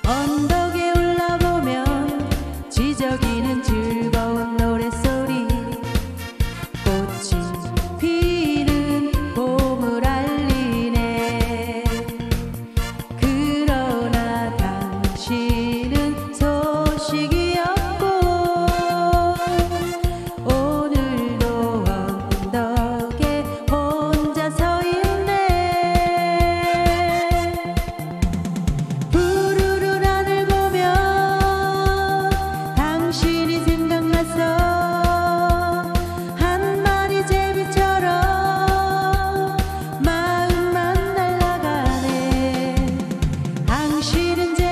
언덕에 올라보면 지저귀는 즐거운 노랫소리, 꽃이 피는 봄을 알리네. 그러나 당신은 소식이 없고 오늘도 언덕에 혼자 서 있네. 푸르른 하늘 보면 당신이 생각나서 한 마리 제비처럼 마음만 날아가네. 당신은